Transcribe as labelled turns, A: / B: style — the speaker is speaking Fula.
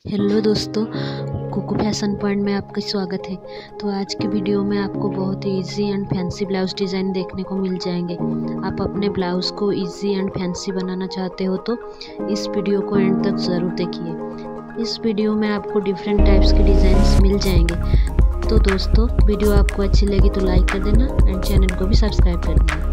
A: हेलो दोस्तों, Kuku fashion point में आपका स्वागत है। तो आज की वीडियो में आपको बहुत ही easy and fancy blouse design देखने को मिल जाएंगे। आप अपने ब्लाउज को इजी एंड फैंसी बनाना चाहते हो तो इस वीडियो को एंड तक ज़रूर देखिए। इस वीडियो में आपको डिफरेंट टाइप्स के डिज़ाइंस मिल जाएंगे। तो दोस्तों, वीडियो आपको अच्छी लगी तो लाइक कर देना एंड चैनल को भी सब्सक्राइब कर देना।